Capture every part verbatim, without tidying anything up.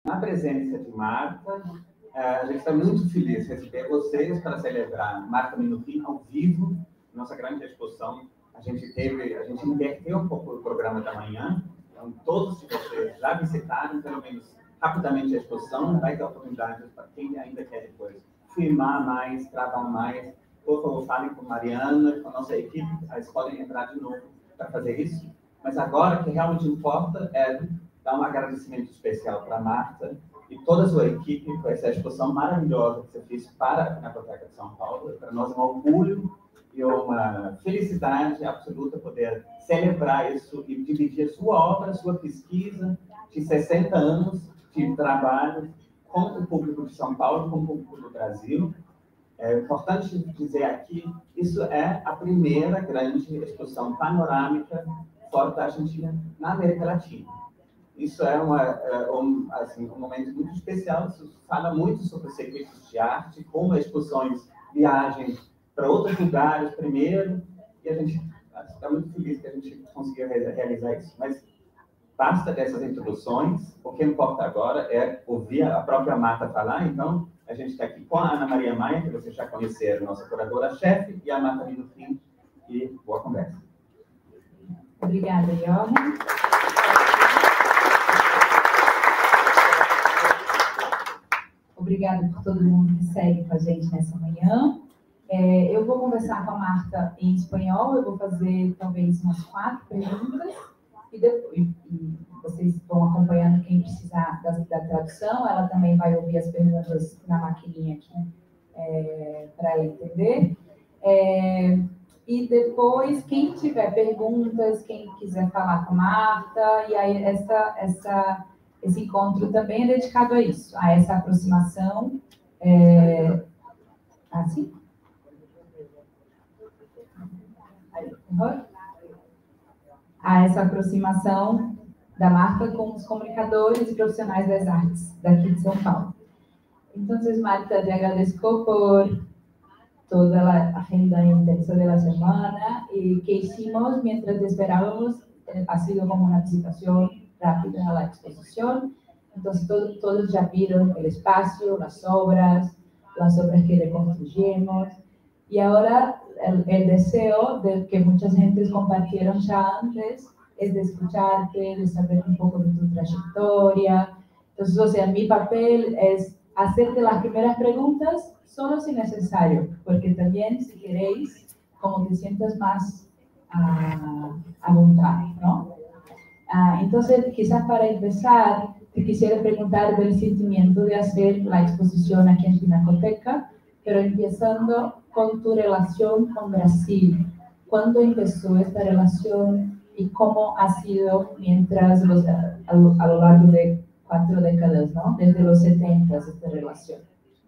Na presença de Marta, a gente está muito feliz de receber vocês para celebrar Marta Minuchin ao vivo, nossa grande exposição. A gente teve, a gente inverteu um pouco o programa da manhã, então todos de vocês já visitaram, pelo menos rapidamente, a exposição. Vai ter oportunidade para quem ainda quer depois filmar mais, gravar mais. Por favor, falem com Mariana, com a nossa equipe, eles podem entrar de novo para fazer isso. Mas agora, o que realmente importa é dar um agradecimento especial para a Marta e toda a sua equipe por essa exposição maravilhosa que você fez para a Pinacoteca de São Paulo. Para nós é um orgulho e uma felicidade absoluta poder celebrar isso e dividir a sua obra, a sua pesquisa de sessenta anos de trabalho com o público de São Paulo, com o público do Brasil. É importante dizer aqui, isso é a primeira grande exposição panorâmica fora da Argentina, na América Latina. Isso é, uma, é um, assim, um momento muito especial, isso fala muito sobre os circuitos de arte, como as exposições viagem para outros lugares primeiro, e a gente está muito feliz que a gente conseguiu realizar isso. Mas basta dessas introduções, o que importa agora é ouvir a própria Marta falar. Então, a gente está aqui com a Ana Maria Maia, que vocês já conheceram, nossa curadora-chefe, e a Marta Minuchin, e boa conversa. Obrigada, Johan. Obrigada por todo mundo que segue com a gente nessa manhã. É, eu vou conversar com a Marta em espanhol, eu vou fazer talvez umas quatro perguntas, e, depois, e vocês vão acompanhando quem precisar da, da tradução. Ela também vai ouvir as perguntas na maquininha aqui, é, para ela entender. É, e depois, quem tiver perguntas, quem quiser falar com a Marta, e aí essa... essa Esse encontro também é dedicado a isso, a essa aproximação. É... Assim? A essa aproximação da Marta com os comunicadores e profissionais das artes daqui de São Paulo. Então, Marta, te agradezco por toda a agenda intensa de la semana y que hicimos mientras esperábamos. Ha sido como una visitación rápida a la exposición. Entonces todo, todos ya vieron el espacio, las obras, las obras que reconstruyimos. Y ahora el, el deseo de que muchas gentes compartieron ya antes es de escucharte, de saber un poco de tu trayectoria. Entonces, o sea, mi papel es hacerte las primeras preguntas solo si necesario, porque también, si queréis, como te sientas más a, a voluntad, ¿no? Uh, entonces, quizás para empezar, te quisiera preguntar del sentimiento de hacer la exposición aquí en Pinacoteca, pero empezando con tu relación con Brasil. ¿Cuándo empezó esta relación y cómo ha sido mientras los, a, a, a lo largo de cuatro décadas, ¿no? Desde los setenta, esta relación?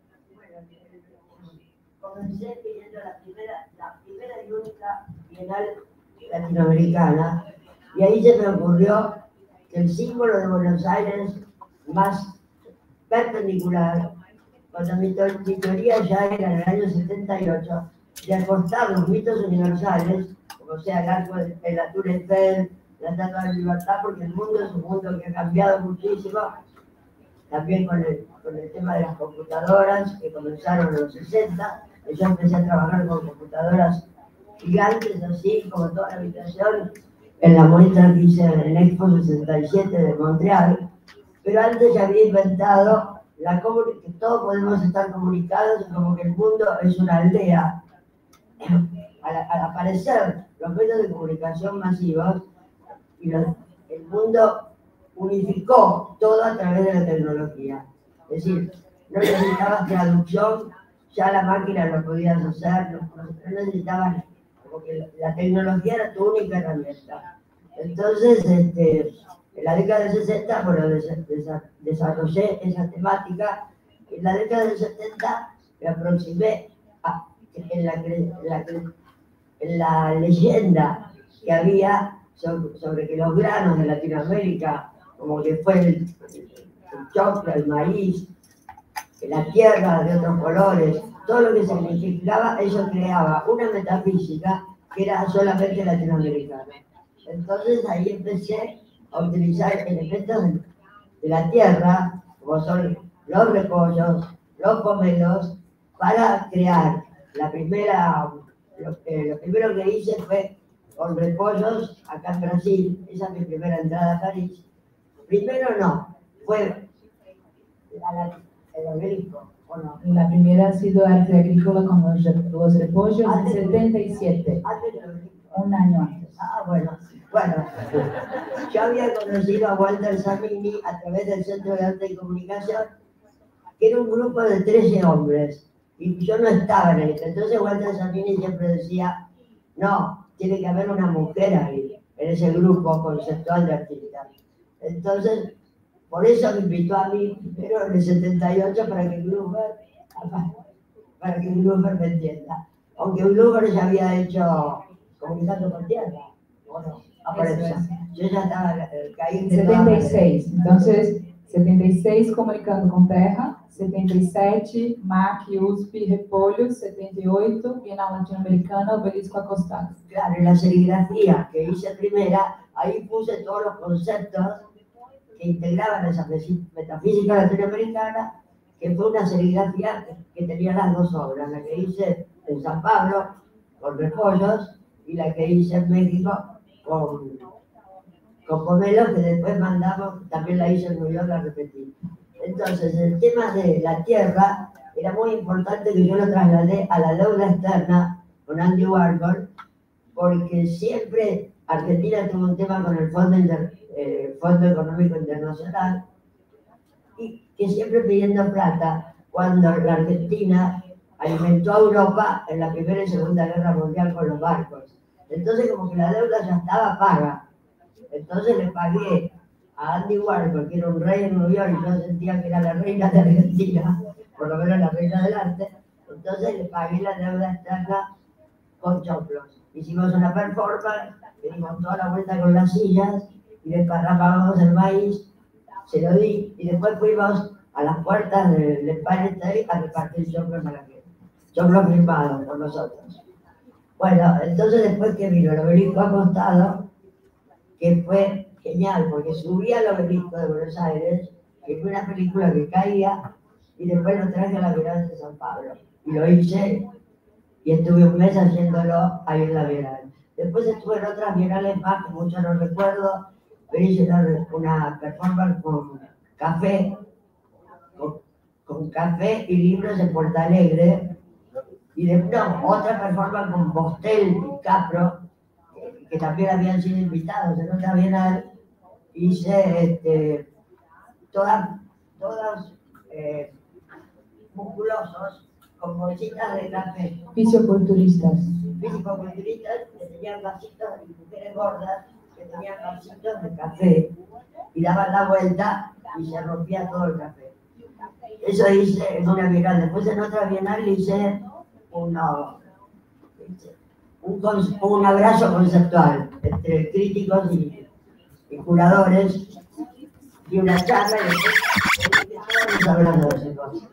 Comencé pidiendo la primera, la primera y única Bienal Latinoamericana, y ahí se me ocurrió que el símbolo de Buenos Aires más perpendicular, cuando mi, mi teoría ya era en el año setenta y ocho, de acostar los mitos universales, como sea el arco de la Tour Eiffel, la Estatua de la Libertad, porque el mundo es un mundo que ha cambiado muchísimo, también con el, con el tema de las computadoras, que comenzaron en los sesenta, y yo empecé a trabajar con computadoras gigantes, así como toda la habitación, en la muestra que hice en el Expo sesenta y siete de Montreal, pero antes ya había inventado la que todos podemos estar comunicados, como que el mundo es una aldea. Al, al aparecer los medios de comunicación masivos, y los, el mundo unificó todo a través de la tecnología. Es decir, no necesitabas traducción, ya la máquina lo podías hacer, no, no necesitabas, como que la tecnología era tu única herramienta. Entonces, este, en la década del sesenta, bueno, des, des, desarrollé esa temática. En la década del setenta me aproximé a, en, la, en, la, en la leyenda que había sobre, sobre que los granos de Latinoamérica, como que fue el, el, el choclo, el maíz, la tierra de otros colores, todo lo que significaba, eso creaba una metafísica que era solamente latinoamericana. Entonces ahí empecé a utilizar elementos de, de la tierra, como son los repollos, los pomelos, para crear la primera, lo, eh, lo primero que hice fue con repollos acá en Brasil, esa es mi primera entrada a París. Primero no, fue la, la, el obelisco, ¿o no? La primera ha sido arte agrícola con los, los repollos en setenta y siete, Antes del obelisco. un año antes. Ah, bueno, bueno. Yo había conocido a Walter Samini a través del Centro de Arte y Comunicación, que era un grupo de trece hombres, y yo no estaba en esto. Entonces Walter Samini siempre decía, no, tiene que haber una mujer ahí, en ese grupo conceptual de artistas. Entonces, por eso me invitó a mí, pero en el setenta y ocho, para que Gruber, para que Gruber me entienda. Aunque Gruber ya había hecho Comunicando con Tierra. Bueno, aparece. Yo ya estaba eh, caí de setenta y seis, entonces setenta y seis Comunicando con Terra, setenta y siete M A C, U S P, Repolhos, setenta y ocho Bienal Latinoamericana, Obelisco Acostado. Claro, en la serigrafía que hice primera, ahí puse todos los conceptos que integraban esa metafísica latinoamericana, que fue una serigrafía que, que tenía las dos obras, la que hice en San Pablo con repollos y la que hice en México con, con pomelos, que después mandamos, también la hice en New York, la repetí. Entonces, el tema de la tierra era muy importante, que yo lo trasladé a la deuda externa con Andy Warhol, porque siempre Argentina tuvo un tema con el Fondo, Inter, eh, Fondo Económico Internacional, y que siempre pidiendo plata, cuando la Argentina alimentó a Europa en la Primera y Segunda Guerra Mundial con los barcos. Entonces, como que la deuda ya estaba paga. Entonces le pagué a Andy Warhol, que era un rey en New York, y yo sentía que era la reina de Argentina, por lo menos la reina del arte. Entonces le pagué la deuda externa con choclos. Hicimos una performance, le dimos toda la vuelta con las sillas, y desparramábamos el maíz, se lo di, y después fuimos a las puertas del Empire State a repartir choclos a la gente. Choclos firmados por nosotros. Bueno, entonces después que vino el Obelisco Acostado, que fue genial, porque subí al Obelisco de Buenos Aires, que fue una película que caía, y después lo traje a la Bienal de San Pablo. Y lo hice, y estuve un mes haciéndolo ahí en la Bienal. Después estuve en otras bienales más, que mucho no recuerdo, pero hice una, una performance con café, con, con café y libros en Porto Alegre, y después no, otra performance con Bostel y Capro, que, que también habían sido invitados en otra bienal. Hice este, todas, todas eh, musculosos, con bolsitas de café. Fisioculturistas. Fisicoculturistas que tenían vasitos, y mujeres gordas que tenían vasitos de café, y daban la vuelta y se rompía todo el café. Eso hice en una bienal. Después en otra bienal hice uno, un, un abrazo conceptual entre críticos y, y curadores, y una charla, y todos nos abrazamos.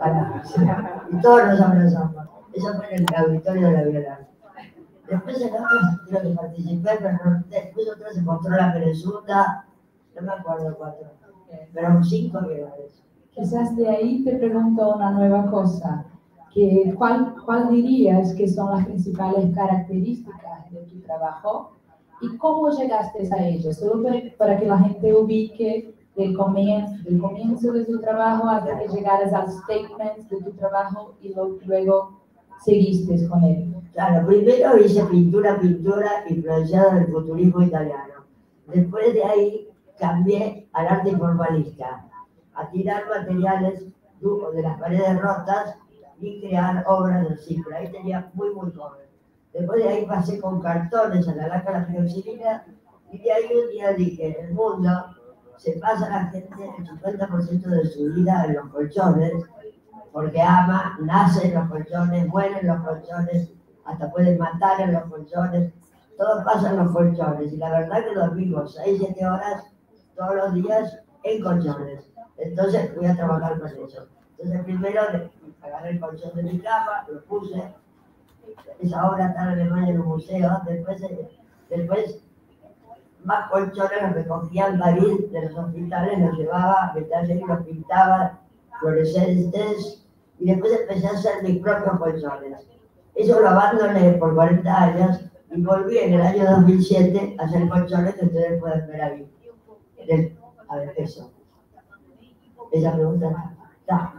Y todos nos abrazamos. Eso fue en el auditorio de la Bienal. Después en otros creo que participé, pero no, después otra se mostró la Perezuta, no me acuerdo cuatro, pero cinco bienales. Quizás de ahí te pregunto una nueva cosa, que ¿cuál, cuál dirías que son las principales características de tu trabajo y cómo llegaste a ellas? Solo para, para que la gente ubique del comienzo, del comienzo de tu trabajo hasta que llegaras al statement de tu trabajo y lo, luego seguiste con él. Claro, primero hice pintura, pintura influenciada del futurismo italiano. Después de ahí cambié al arte informalista, a tirar materiales de las paredes rotas y crear obras de cifra. Ahí tenía muy, muy joven. Después de ahí pasé con cartones a la laca de la pinoxidina, y de ahí un día dije, el mundo se pasa la gente el cincuenta por ciento de su vida en los colchones, porque ama, nace en los colchones, muere en los colchones, hasta pueden matar en los colchones, todo pasa en los colchones, y la verdad que dormimos seis, siete horas todos los días en colchones. Entonces voy a trabajar con eso. Entonces primero agarré el colchón de mi cama, lo puse, esa obra está en Alemania en un museo, después, después más colchones los recogía en París de los hospitales, los llevaba a meterse y los pintaba fluorescentes, y después empecé a hacer mis propios colchones. Eso lo abandoné por cuarenta años y volví en el año dos mil siete a hacer colchones que ustedes pueden ver ahí. En el, a ver, eso. Esa pregunta está.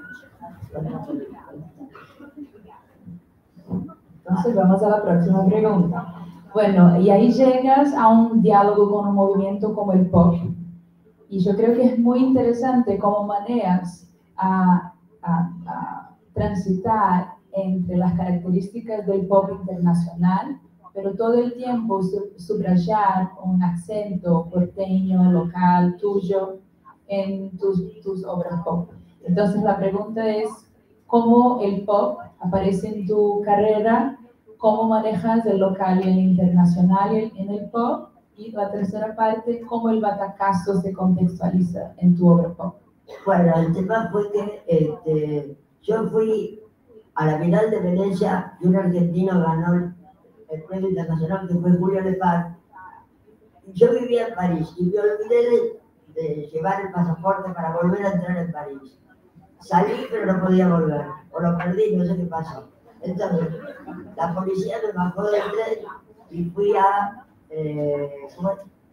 Entonces vamos a la próxima pregunta. Bueno, y ahí llegas a un diálogo con un movimiento como el pop. Y yo creo que es muy interesante cómo manejas a, a, a transitar entre las características del pop internacional, pero todo el tiempo subrayar un acento porteño, local, tuyo, en tus, tus obras pop. Entonces la pregunta es, ¿cómo el pop aparece en tu carrera? ¿Cómo manejas el local y el internacional en el pop? Y la tercera parte, ¿cómo el batacazo se contextualiza en tu obra pop? Bueno, el tema fue que este, yo fui a la final de Venecia y un argentino ganó el premio internacional, que fue Julio Lepar. Yo vivía en París y me olvidé de, de llevar el pasaporte para volver a entrar en París. Salí, pero no podía volver, o lo perdí, no sé qué pasó. Entonces, la policía me bajó del tren y fui a... Eh, no,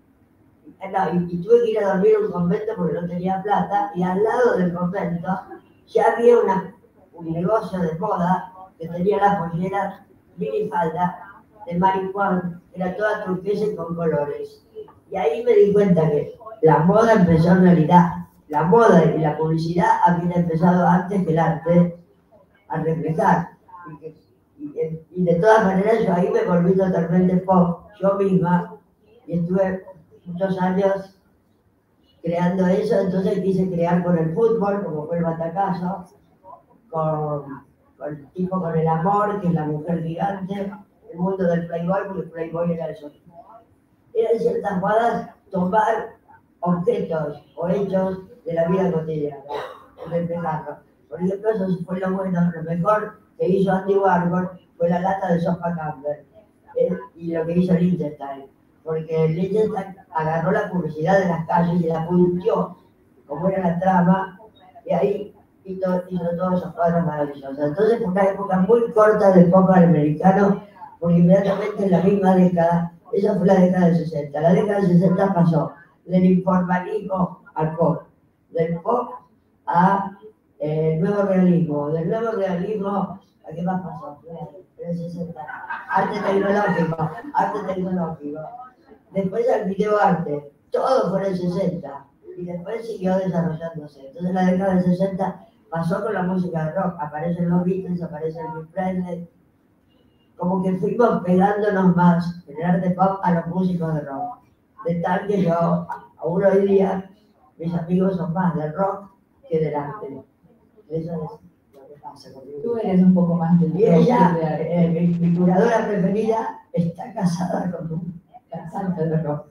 y, y tuve que ir a dormir a un convento porque no tenía plata, y al lado del convento ya había una, un negocio de moda que tenía la pollera minifalda de marihuana, era toda turquesa y con colores. Y ahí me di cuenta que la moda empezó en realidad. La moda y la publicidad habían empezado antes que el arte a reflejar. Y, que, y, y de todas maneras yo ahí me volví totalmente pop, yo misma, y estuve muchos años creando eso. Entonces quise crear con el fútbol, como fue el batacazo, con, con el tipo con el amor, que es la mujer gigante, el mundo del Playboy, porque el Playboy era eso. Eran ciertas modas tomar objetos o hechos de la vida cotidiana, reflejarlo. Por ejemplo, eso fue lo bueno, lo mejor que hizo Andy Warhol fue la lata de sopa Campbell, eh, y lo que hizo Lichtenstein, porque Lichtenstein agarró la publicidad de las calles y la puntió, como era la trama, y ahí hizo, hizo todos esos cuadros maravillosos. Entonces fue una época muy corta del pop americano, porque inmediatamente en la misma década, esa fue la década del sesenta, la década del sesenta pasó del informalismo al pop, del pop a eh, nuevo realismo, del nuevo realismo a qué más pasó, en el sesenta, arte tecnológico, arte tecnológico, después al videoarte, todo fue en el sesenta y después siguió desarrollándose. Entonces la década del sesenta pasó con la música de rock, aparecen los Beatles, aparece Elvis Presley, como que fuimos pegándonos más en el arte pop a los músicos de rock, de tal que yo, aún hoy día, mis amigos son más del rock que del arte. Eso es lo que pasa conmigo. Tú eres un poco más del rock. Y ella, eh, mi, mi curadora preferida, está casada con un cantante de rock.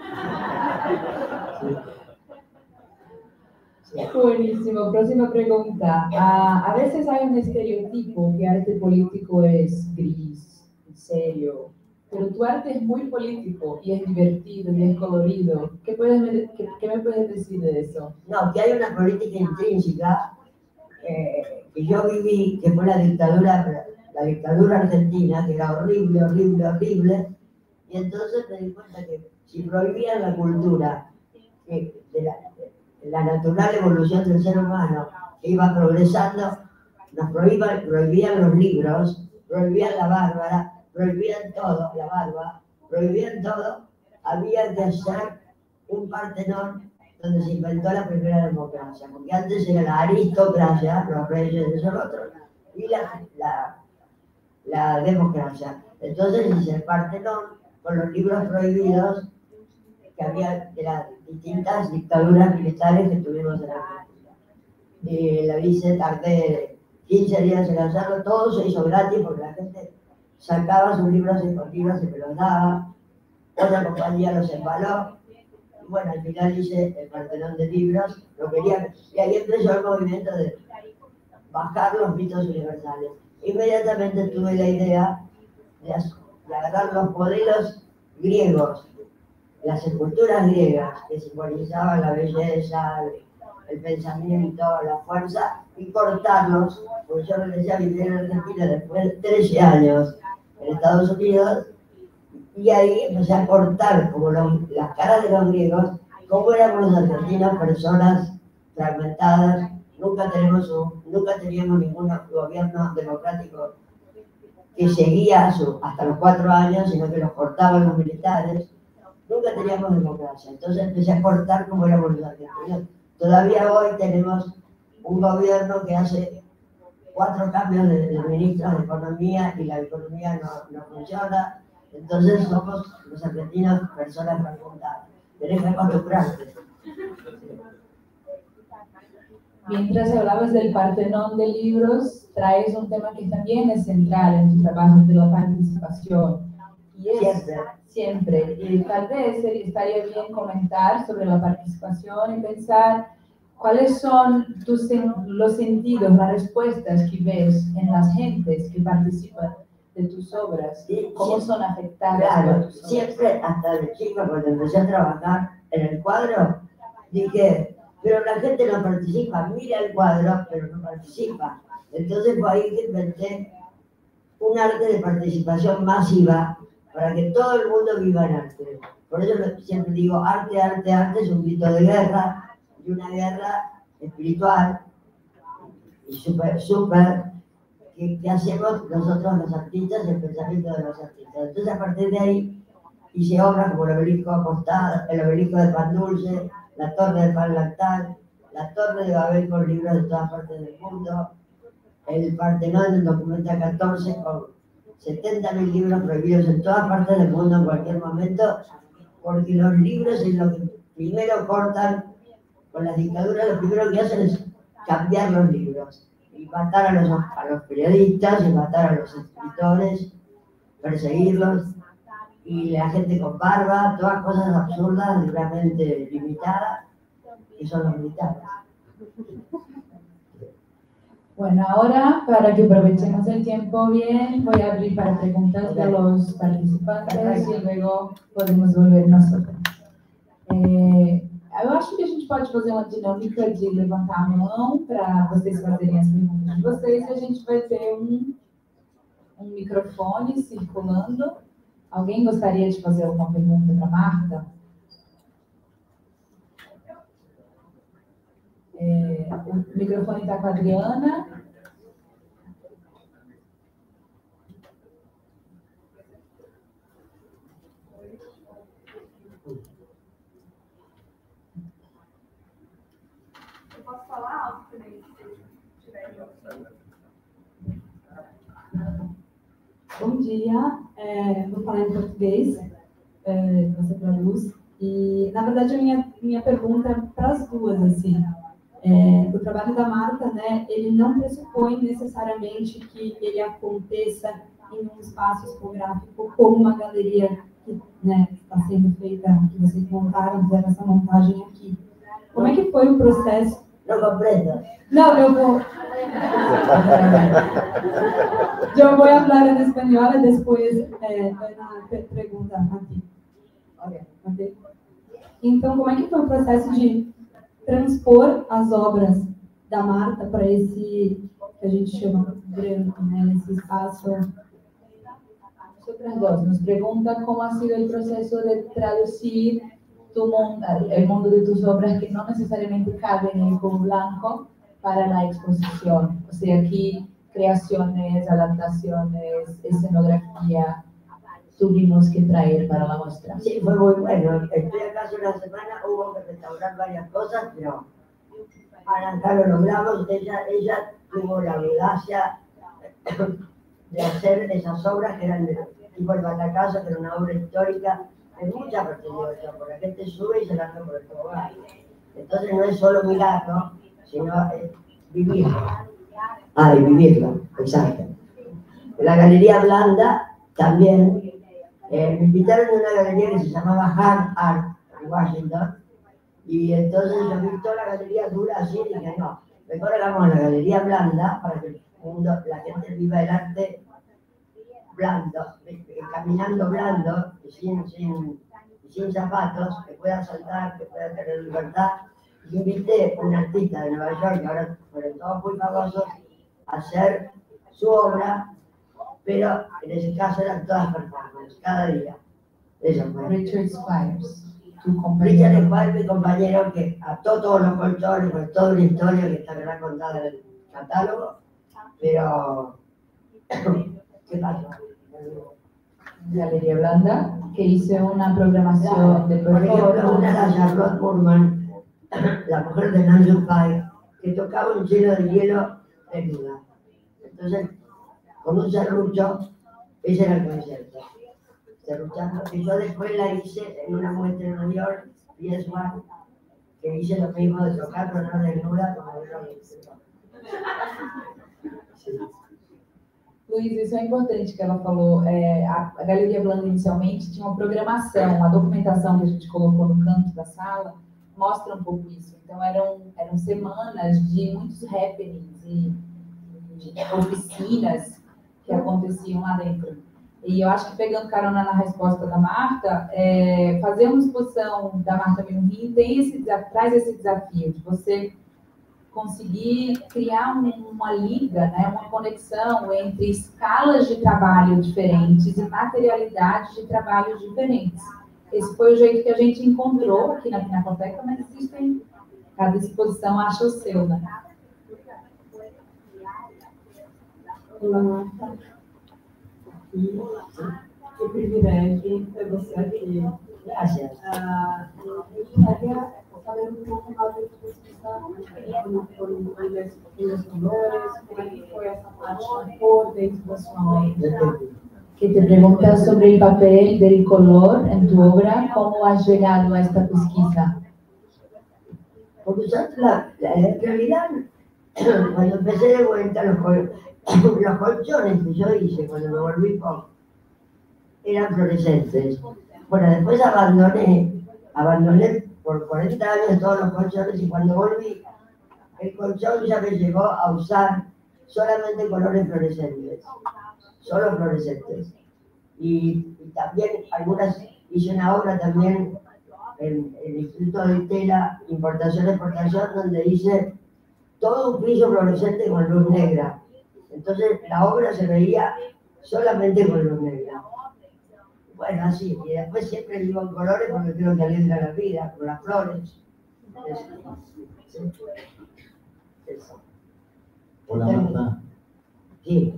Sí. Sí. Buenísimo. Próxima pregunta. Uh, a veces hay un estereotipo que arte político es gris, serio, pero tu arte es muy político y es divertido y es colorido. ¿Qué, puedes, qué, qué me puedes decir de eso? No, que hay una política intrínseca eh, que yo viví, que fue la dictadura, la dictadura argentina, que era horrible, horrible, horrible, y entonces me di cuenta que si prohibían la cultura, que de la, de la natural evolución del ser humano, que iba progresando, nos prohibían, prohibían los libros, prohibían la bárbara, prohibían todo, la barba, prohibían todo, había que hacer un Partenón donde se inventó la primera democracia, porque antes era la aristocracia, los reyes, eso, lo otro, y la, la, la democracia. Entonces hice el Partenón con los libros prohibidos que había de las distintas dictaduras militares que tuvimos en Argentina. Y la hice, tardé quince días en hacerlo, todo se hizo gratis porque la gente sacaba sus libros y con libros y me los daba, otra compañía los embaló, y bueno, al final hice el Partenón de libros, lo quería, y ahí empezó el movimiento de bajar los mitos universales. Inmediatamente tuve la idea de, de agarrar los modelos griegos las esculturas griegas que simbolizaban la belleza, el, el pensamiento, la fuerza, y cortarlos, porque yo regresé a vivir en Argentina después de trece años en Estados Unidos, y ahí empecé a cortar como los, las caras de los griegos, como éramos los argentinos, personas fragmentadas, nunca, tenemos un, nunca teníamos ningún gobierno democrático que seguía a su, hasta los cuatro años, sino que los cortaban los militares. Nunca teníamos democracia, entonces empecé a cortar como éramos los argentinos. Todavía hoy tenemos un gobierno que hace cuatro cambios de, de ministros de economía y la economía no, no funciona. Entonces somos los argentinos personas fragmentadas. Tenés que acostumbrarte. Mientras hablabas del Partenón de libros, traes un tema que también es central en tu trabajo, de la participación. Y es Siempre. Siempre. Y tal vez estaría bien comentar sobre la participación y pensar cuáles son tus, los sentidos, las respuestas que ves en las gentes que participan de tus obras, Sí, cómo sí. son afectadas Claro, por tus obras. siempre, hasta de chico, cuando empecé a trabajar en el cuadro, dije, pero la gente no participa, mira el cuadro, pero no participa. Entonces fue ahí que inventé un arte de participación masiva para que todo el mundo viva en arte. Por eso siempre digo, arte, arte, arte es un grito de guerra, y una guerra espiritual, y súper, súper, que, que hacemos nosotros los artistas, el pensamiento de los artistas. Entonces a partir de ahí hice obras como el obelisco acostado, el obelisco de Pan Dulce, la torre de Pan Lactal, la torre de Babel con libros de todas partes del mundo, el Partenón del Documenta catorce con setenta mil libros prohibidos en todas partes del mundo en cualquier momento, porque los libros es lo que primero cortan con las dictaduras, lo primero que hacen es cambiar los libros y matar a los, a los periodistas y matar a los escritores, perseguirlos, y la gente con barba, todas cosas absurdas, realmente limitadas, que son los militares. Bueno, ahora, para que aprovechemos el tiempo bien, voy a abrir para preguntas de los participantes e luego podemos volver nosotros. É, eu acho que a gente pode fazer uma dinâmica de levantar a mão para vocês fazerem as perguntas de vocês e a gente vai ter um, um microfone circulando. Alguém gostaria de fazer alguma pergunta para a Marta? É, o microfone está com a Adriana. Eu posso falar alto também, se tiver. Bom dia, é, vou falar em português, é, você traduz. E, na verdade, a minha, minha pergunta é para as duas, assim. É, o trabalho da Marta, né, ele não pressupõe necessariamente que ele aconteça em um espaço expográfico como uma galeria que, né, está sendo feita, que vocês montaram, fizeram essa montagem aqui. Como é que foi o processo? Não compreendo. Não, eu vou... Eu vou falar em espanhol e depois é, uma pergunta aqui. Okay. Okay. Então, como é que foi o processo de transpor as obras da Marta para esse, que a gente chama branco, né, esse espaço? Nosotras dos, nos pregunta cómo ha sido el proceso de traducir tu mundo, el mundo de tus obras que no necesariamente caben en el cubo blanco para la exposición. O sea, aquí creaciones, adaptaciones, escenografía, tuvimos que traer para la muestra. Sí, fue muy bueno. Estoy acá hace una semana, hubo que restaurar varias cosas, pero acá lo logramos. Ella, ella tuvo la audacia de hacer esas obras que eran de, tipo el Batacazo, que era una obra histórica, de mucha pertenencia, porque la gente sube y se lanza por el tobogán. Entonces no es solo mirarlo, sino eh, vivirlo. Ah, y vivirlo, exacto. La Galería Blanda también. Eh, me invitaron a una galería que se llamaba Hard Art en Washington, y entonces yo vi toda la galería dura así y dije, no, mejor hagamos la galería blanda para que el mundo, la gente viva el arte blando, caminando blando, sin, sin, sin zapatos, que pueda saltar, que pueda tener libertad. Y invité a un artista de Nueva York, que ahora fueron todos muy famosos, a hacer su obra, pero en ese caso eran todas performances, cada día. Eso fue. Richard Squires, tu Richard compañero. Squires, mi compañero, que ató todos los colchones, pues toda una historia que está contada en el catálogo, pero ¿qué pasó? Galería Blanda, que hizo una programación de Por ejemplo, una era Charlotte Moorman, la mujer de Nigel Pye, que tocaba un cielo de hielo desnuda. Entonces, con un serrucho, ese era el concierto. Serruchando, y yo después la hice en una muestra en New York, P S uno, que hice lo mismo de tocar, pero no desnuda, como yo lo hice. Sí. Luiz, isso é importante que ela falou. É, a, a Galeria Blanda inicialmente tinha uma programação, a documentação que a gente colocou no canto da sala mostra um pouco isso. Então eram, eram semanas de muitos happenings e de oficinas que aconteciam lá dentro. E eu acho que pegando carona na resposta da Marta, é, fazer uma exposição da Marta Minuhin tem esse, traz esse desafio de você conseguir criar uma liga, né, uma conexão entre escalas de trabalho diferentes e materialidades de trabalhos diferentes. Esse foi o jeito que a gente encontrou aqui na Pinacoteca, mas existem, cada exposição acha o seu, né? Olá, Marta. E que privilégio ter você aqui. Gracias. Ah, eu queria saber um pouco mais da exposição, com, com, com os colores, como é que foi essa parte da cor dentro da sua obra. Que te pregunta sobre el papel del color en tu obra, ¿cómo has llegado a esta pesquisa? Porque ya la, la, en realidad, cuando empecé de vuelta, los, col los colchones que yo hice cuando me volví pop eran fluorescentes. Bueno, después abandoné, abandoné por cuarenta años todos los colchones y cuando volví, el colchón ya me llevó a usar solamente colores fluorescentes, solo fluorescentes. Y, y también algunas, hice una obra también en el Instituto de Tela, Importación y Exportación, donde hice todo un piso fluorescente con luz negra. Entonces la obra se veía solamente con luz negra. Bueno, así, y después siempre vivo en colores porque creo que alegra la vida, con las flores. Eso. Sí. Eso. Hola Marta. Sí.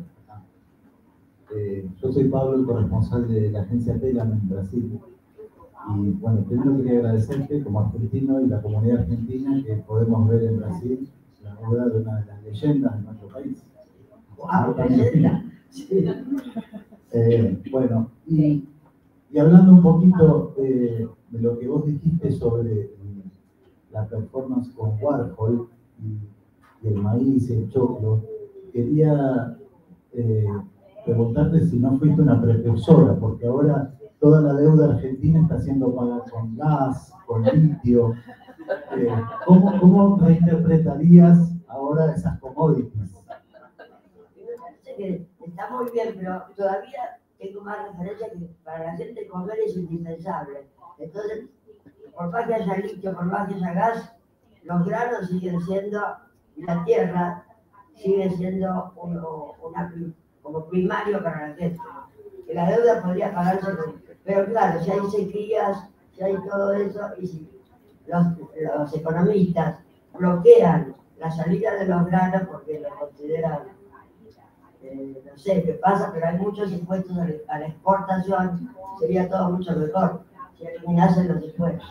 Eh, yo soy Pablo, el corresponsal de la agencia Telam en Brasil. Y bueno, primero quería agradecerte como argentino y la comunidad argentina que podemos ver en Brasil la obra de una de las leyendas de nuestro país. Wow, leyenda. Sí. Eh, bueno, y, y hablando un poquito eh, de lo que vos dijiste sobre eh, la performance con Warhol y, y el maíz y el choclo, quería eh, preguntarte si no fuiste una precursora, porque ahora toda la deuda argentina está siendo pagada con gas, con litio. Eh, ¿cómo, ¿Cómo reinterpretarías ahora esas commodities? Me parece que está muy bien, pero todavía tengo más referencia que para la gente comer es indispensable. Entonces, por más que haya litio, por más que haya gas, los granos siguen siendo, y la tierra sigue siendo uno, una, como primario para la gente. Que la deuda podría pagarse con... Pero claro, si hay sequías, si hay todo eso, y si los, los economistas bloquean la salida de los granos porque lo consideran, eh, no sé qué pasa, pero hay muchos impuestos a la, a la exportación, sería todo mucho mejor si eliminasen los impuestos.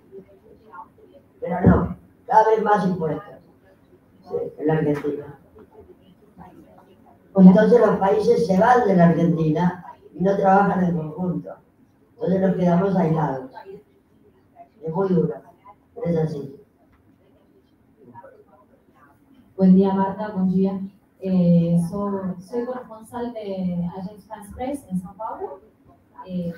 Pero no, cada vez más impuestos, sí, en la Argentina. Entonces los países se van de la Argentina y no trabajan en conjunto. Entonces nos quedamos aislados. Es muy duro, es así. Buen día, Marta, buen día. Eh, soy, soy corresponsal de Agence France Press en São Paulo. Eh,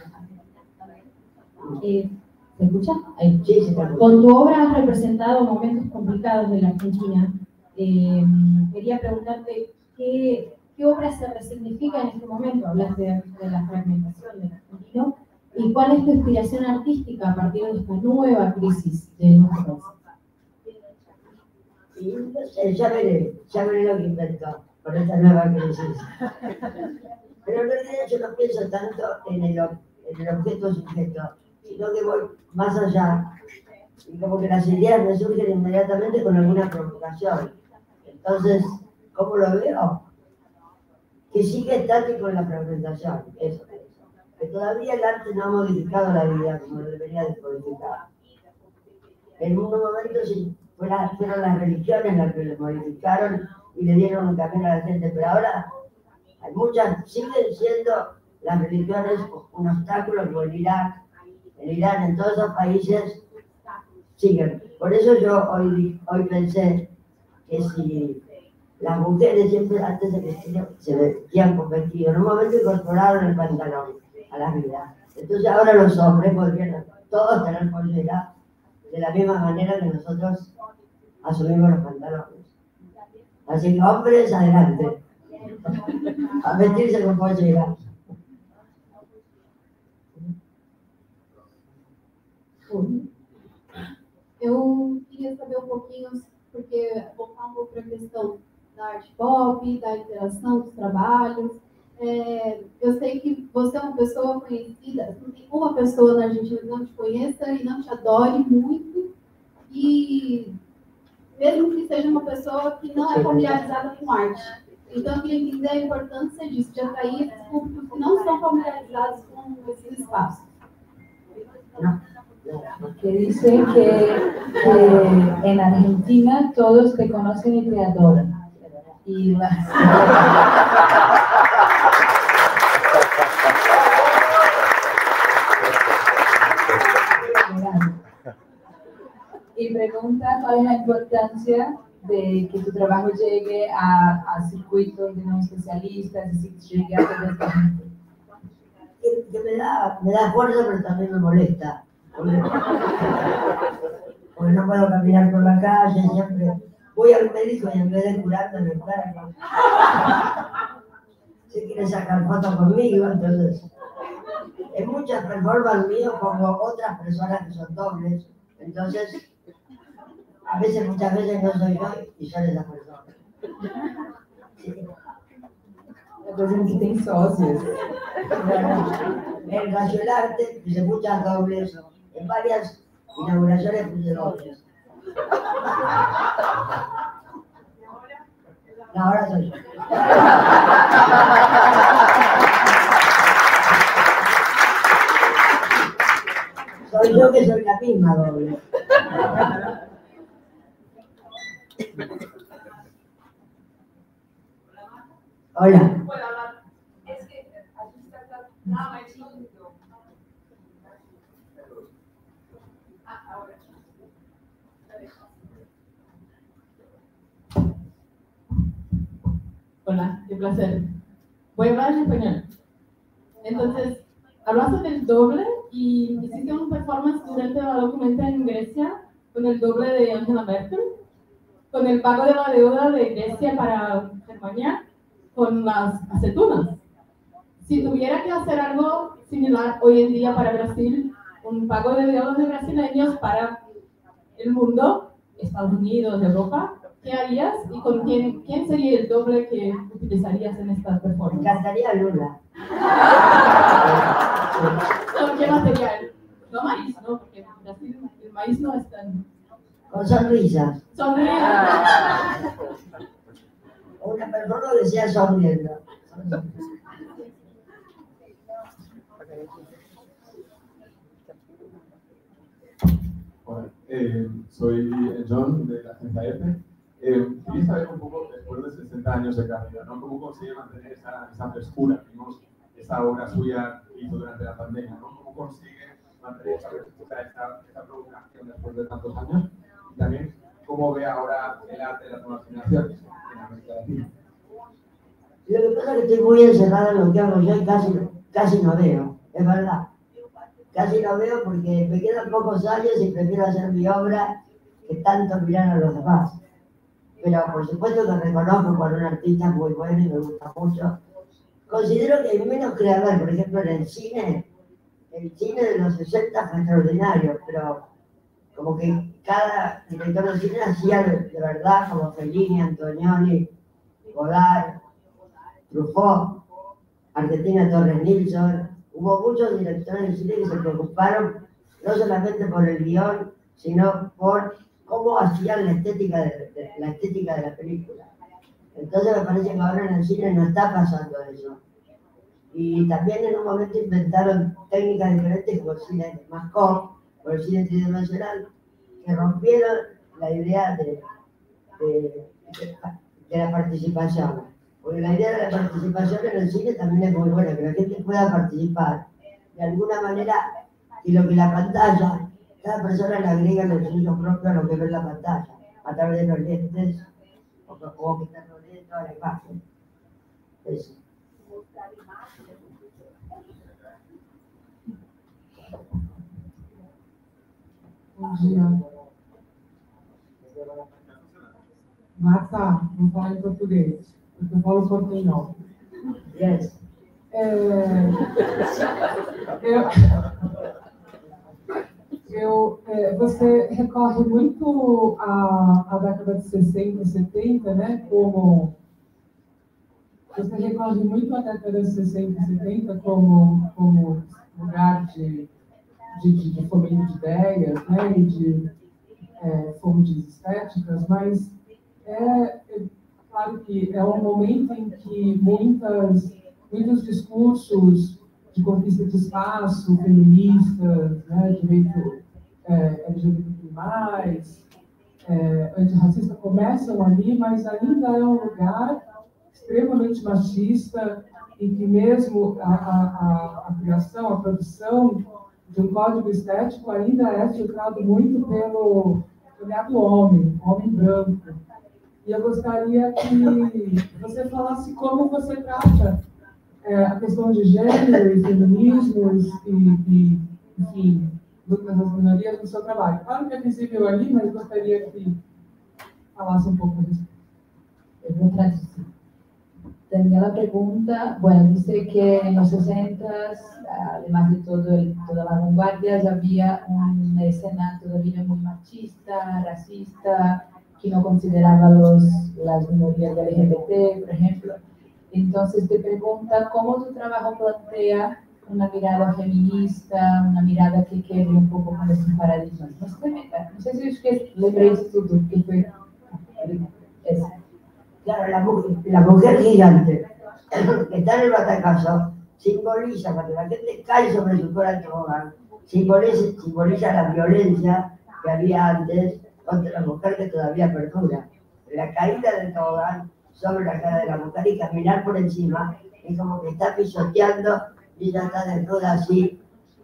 eh, ¿Se escucha? Ahí. Sí, sí, claro. Con tu obra has representado momentos complicados de la Argentina. Eh, quería preguntarte qué, qué obra se resignifica en este momento. Hablaste de, de la fragmentación del argentino. ¿Y cuál es tu inspiración artística a partir de esta nueva crisis de nuestro país? Y no sé, ya veré, ya veré lo que inventó con esta nueva crisis. Pero en realidad yo no pienso tanto en el, en el objeto sujeto, sino que voy más allá. Y como que las ideas me surgen inmediatamente con alguna provocación. Entonces, ¿cómo lo veo? Que sigue estático en la fragmentación, eso. Que todavía el arte no ha modificado la vida como debería de modificar. En un momento sí, fueron, fueron las religiones las que lo modificaron y le dieron un camino a la gente, pero ahora hay muchas, siguen siendo las religiones un obstáculo, como en Irak, en Irán, en todos esos países siguen. Por eso yo hoy, hoy pensé que si las mujeres siempre antes de vestir se vestían con vestido, en un momento incorporaron el pantalón a la vida. Entonces ahora los hombres podrían todos tener pollera de la misma manera que nosotros asumimos los pantalones. Así que hombres, adelante. A vestirse con pollera. Eu queria saber um pouquinho, porque voltar um pouco para a questão da arte pop, da interação dos trabalhos. É, eu sei que você é uma pessoa conhecida, não tem uma pessoa na Argentina que não te conheça e não te adore muito, e mesmo que seja uma pessoa que não é familiarizada com arte. Então, eu queria entender a importância disso, de atrair esses públicos que não são familiarizados com esses espaços. Que dice que, que en Argentina todos te conocen y te adoran. Y, la... y pregunta cuál es la importancia de que tu trabajo llegue a, a circuitos de no especialistas, es decir, llegue a toda esta gente. Que, que me, da, me da fuerza, pero también me molesta. Porque, porque no puedo caminar por la calle, siempre voy al médico y en vez de curarme me enfermo. Se quiere sacar fotos conmigo, entonces en muchas performances mías pongo otras personas que son dobles, entonces a veces, muchas veces no soy yo y son esas personas. Sí. Entonces que tem sócios. En Gallo del Arte puse muchas dobles, en varias inauguraciones puse dobles. No, ahora soy yo. Soy yo que soy la misma doble. Hola. Hola, es que a gente está nada mais lindo. Ah, ahora. Hola, qué placer. Voy a hablar en español. Entonces, hablaste del doble y hiciste un performance durante la documenta en Grecia con el doble de Angela Merkel, con el pago de la deuda de Grecia para Germania, con las aceitunas. Si tuviera que hacer algo similar hoy en día para Brasil, un pago de deudas de brasileños para el mundo, Estados Unidos, Europa, ¿qué harías y con quién, quién sería el doble que utilizarías en esta Me performance? encantaría Lula. ¿Con qué material? No maíz, ¿no? Porque en Brasil el maíz no es tan... Con sonrisas. Sonriendo. Una persona que sea sonriendo. Hola, eh, soy John de la agencia F. Eh, quería saber un poco, después de sesenta años de carrera, ¿no? ¿Cómo consigue mantener esa, esa frescura? Vimos esa obra suya que hizo durante la pandemia, ¿no? ¿Cómo consigue mantener esa frescura, esa, esa provocación después de tantos años? Y también, ¿cómo ve ahora el arte de las nuevas generaciones en América Latina? Lo que pasa es que estoy muy encerrada en lo que hago yo y casi, casi no veo, es verdad. Casi no veo porque me quedan pocos años y prefiero hacer mi obra que tanto mirar a los demás. Pero por supuesto que reconozco cuando un artista es muy bueno y me gusta mucho. Considero que hay menos creadores, por ejemplo en el cine, el cine de los sesenta fue extraordinario, pero como que cada director de cine hacía de, de verdad, como Fellini, Antonioni, Godard, Truffaut, Argentina Torres Nilsson. Hubo muchos directores de cine que se preocuparon no solamente por el guión, sino por cómo hacían la estética de, de, la estética de la película. Entonces me parece que ahora en el cine no está pasando eso. Y también en un momento inventaron técnicas diferentes como el cine Mascot o el cine tridimensional, que rompieron la idea de, de, de, de la participación. Porque la idea de la participación en el cine también es muy buena, que la gente pueda participar de alguna manera y lo que la pantalla, cada persona le agrega lo suyo propio a lo que ve en la pantalla, a través de los lentes o, o que están rodeando toda la imagen. Eso. Bom dia. Marta, vou falar em português, porque eu falo portunhol. Yes. É, eu, eu, é, você recorre muito à, à década de sessenta e setenta, né? Como você recorre muito à década de sessenta e setenta como, como lugar de De, de, de fomento de ideias, né, e de é, fontes estéticas, mas é, é claro que é um momento em que muitas, muitos discursos de conquista de espaço, feministas, né, direito é, L G B T Q mais, é, antirracista começam ali, mas ainda é um lugar extremamente machista, em que mesmo a, a, a, a criação, a produção de um código estético ainda é filtrado muito pelo olhar do homem, homem branco. E eu gostaria que você falasse como você trata é, a questão de gênero e feminismos e, e, enfim, lutas das minorias no seu trabalho. Claro que é visível ali, mas gostaria que falasse um pouco disso. Eu vou traduzir. Daniela pregunta, bueno, dice que en los sesentas, además de todo el, toda la vanguardia, había una escena todavía muy machista, racista, que no consideraba los, las minorías L G B T, por ejemplo. Entonces te pregunta cómo tu trabajo plantea una mirada feminista, una mirada que quede un poco con estos paradigmas. No sé, no sé si es que lembréis tú, que fue eso. Claro, la mujer, la mujer gigante que está en el batacazo simboliza, cuando la gente cae sobre su cola de tobogán, simboliza, simboliza la violencia que había antes contra la mujer que todavía perdura. La caída del tobogán sobre la cara de la mujer y caminar por encima es como que está pisoteando y ella está desnuda así.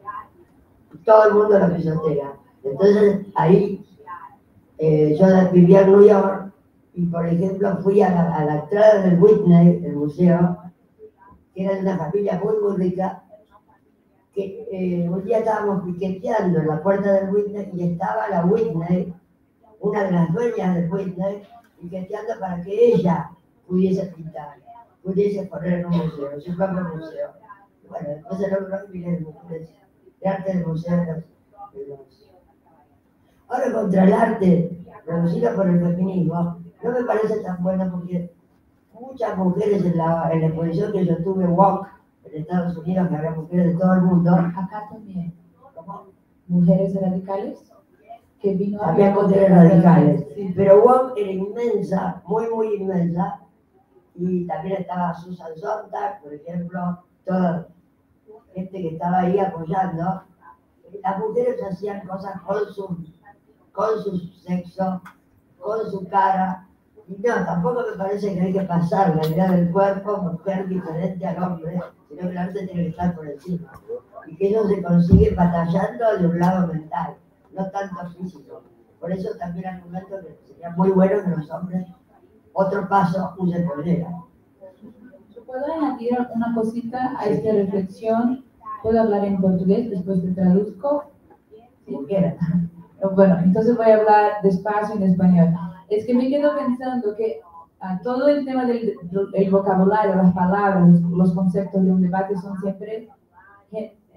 Todo el mundo lo pisotea. Entonces ahí eh, yo vivía en New York. Y, por ejemplo, fui a la, a la entrada del Whitney, el museo, que era de una familia muy, muy rica, que eh, un día estábamos piqueteando en la puerta del Whitney y estaba la Whitney, una de las dueñas del Whitney, piqueteando para que ella pudiese pintar, pudiese poner en un museo, su propio museo. Y bueno, después se logró vivir el museo de arte del museo de los, de los... Ahora, contra el arte producido por el feminismo, no me parece tan bueno porque muchas mujeres en la, en la exposición que yo tuve, Walk, en Estados Unidos, que había mujeres de todo el mundo. Acá también. ¿Cómo? Mujeres radicales. Que vino había mujeres radicales. Sí. Pero Walk era inmensa, muy, muy inmensa. Y también estaba Susan Sontag, por ejemplo, toda gente que estaba ahí apoyando. Las mujeres hacían cosas con su, con su sexo, con su cara. Y no, tampoco me parece que hay que pasar la idea del cuerpo, mujer diferente al hombre, sino que el arte tiene que estar por encima. Y que eso se consigue batallando de un lado mental, no tanto físico. Por eso también argumento que sería muy bueno que los hombres, otro paso, usen polera. Yo puedo añadir una cosita a esta reflexión. Puedo hablar en portugués, después te traduzco. Como quieras. Bueno, entonces voy a hablar despacio en español. Es que me quedo pensando que uh, todo el tema del el vocabulario, las palabras, los, los conceptos de un debate son siempre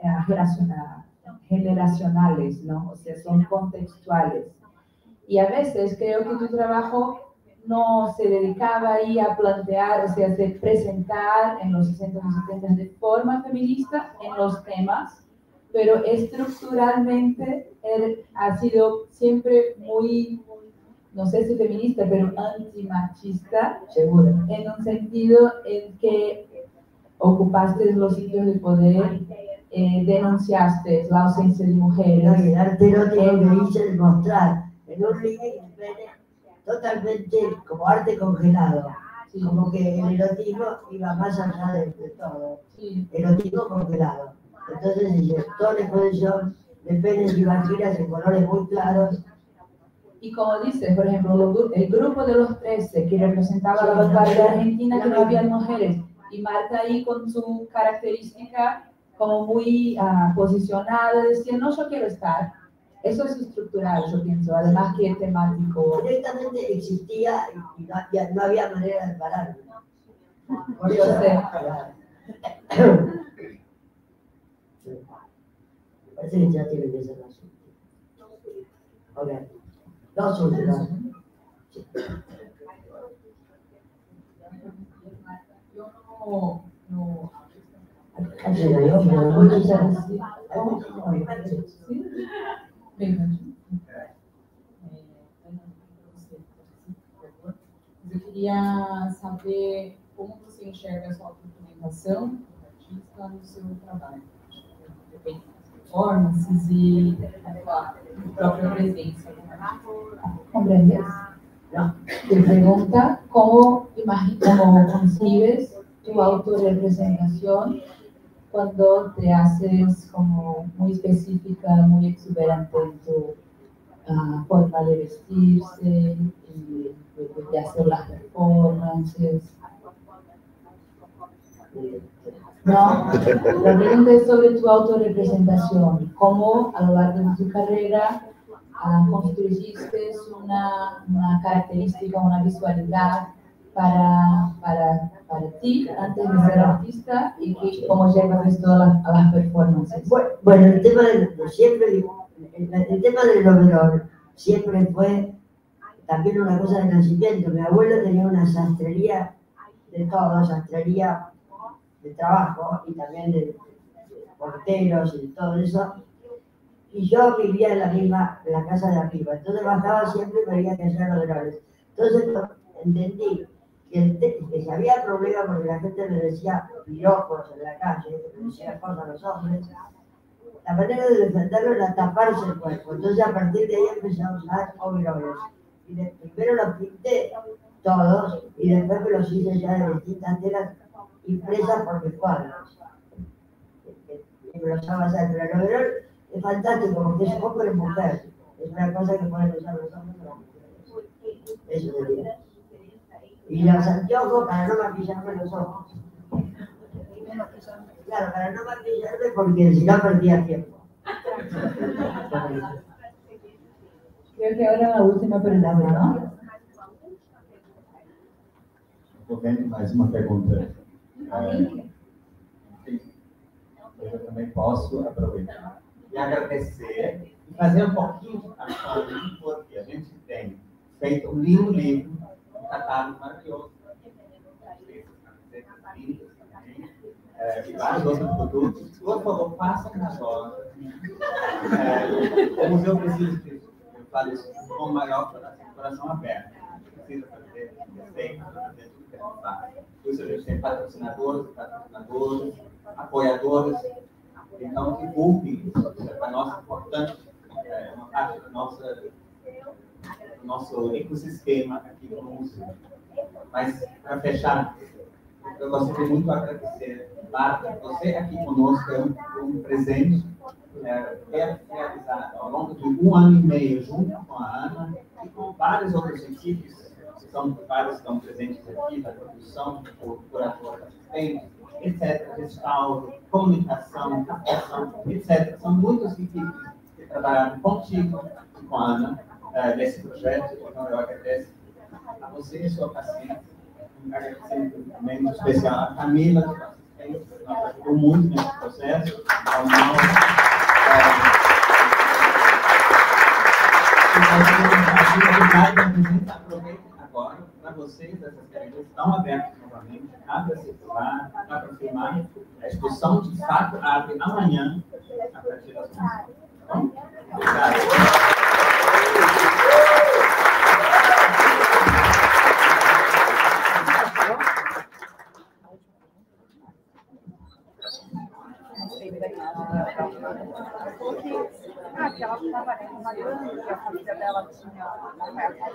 generacionales, ¿no? O sea, son contextuales. Y a veces creo que tu trabajo no se dedicaba ahí a plantear, o sea, de presentar en los sesenta y setenta de forma feminista en los temas, pero estructuralmente él ha sido siempre muy, no sé si feminista, pero antimachista, seguro, en un sentido en que ocupaste los sitios de poder, eh, denunciaste la ausencia de mujeres. El arte erótico que hice demostrar en un living totalmente como arte congelado, sí. Como que el erotismo iba más allá de, de todo, sí. Erotismo congelado. Entonces dice, toda la exposición de penes y vaginas en colores muy claros. Y como dices, por ejemplo, el grupo de los trece que representaba sí, la vanguardia argentina, que no había mujeres, y Marta ahí con su característica como muy uh, posicionada, decía, no, yo quiero estar. Eso es estructural, yo pienso, además que es temático. Directamente existía y no había, no había manera de pararlo. Por yo eso, sé. Parece que ya tiene que ser las últimas. Ok. Dos últimas. Sí. Yo no... no... Casi no, yo, pero muchas gracias. Eu queria saber como você enxerga a sua autodocumentação como artista no seu trabalho. Depende das performances e da própria presença. ¿Comprendes? No. Te pregunta cómo, cómo concibes tu autorrepresentación cuando te haces como muy específica, muy exuberante en tu uh, forma de vestirse y de, de hacer las performances. No, la pregunta es sobre tu autorrepresentación, cómo a lo largo de tu carrera uh, construiste una, una característica, una visualidad para, para, para ti antes de ser artista y que, cómo llevas esto a, la, a las performances. Bueno, el tema de, de siempre, el, el tema del overall siempre fue también una cosa de nacimiento. Mi abuelo tenía una sastrería de todo, sastrería de trabajo y también de, de porteros y de todo eso. Y yo vivía en la misma, en la casa de arriba. Entonces bajaba siempre y veía que hacían overoles. Entonces entendí que, que si había problemas porque la gente le decía piropos en la calle, le decía cosas a los hombres, la manera de defenderlo era taparse el cuerpo. Entonces a partir de ahí empecé a usar overoles. Y de, primero los pinté todos y después me los hice ya de distintas telas impresas por mis cuadros. Y me los usaba hacer, pero el overol es fantástico porque es un poco de mujer. Es una cosa que pueden usar los hombres o las mujeres. Eso sería. Y los anteojos para no maquillarme los ojos. Claro, para no maquillarme porque si no perdía tiempo. Creo que ahora la última pregunta, ¿no? Estou vendo mais uma pergunta. É, eu também posso aproveitar e agradecer e fazer um pouquinho de caminho, porque a gente tem feito um lindo livro, um catálogo maravilhoso, é, e vários outros produtos. Por favor, façam na loja. É, o museu precisa que eu fale isso com o maior coração aberto. Precisa fazer receita, fazer tudo que a gente faz. Por isso a gente tem patrocinadores, patrocinadores, apoiadores. Então, divulguem isso. É para nós importante, é uma parte do nosso, do nosso ecossistema aqui no museu. Mas, para fechar, eu gostaria muito de agradecer, Marta, você aqui conosco é um, um presente é, realizado ao longo de um ano e meio, junto com a Ana e com várias outras equipes, que são, várias estão presentes aqui, da produção, o curador assistente, etcétera, restauro, comunicação, captação, etcétera. São muitas equipes que trabalharam contigo e com a Ana é, nesse projeto, então eu agradeço a você e a sua paciência. Um agradecimento também especial a Camila, que é assistente, nossa, ajudou muito nesse processo. Então, não, é, aproveito agora para vocês, essas questões estão abertas novamente, dá para circular, dá para filmar. A exposição, de fato, abre amanhã, a partir das onze. Tá bom? Obrigado. Ah, que ela estava trabalhando, que a família dela tinha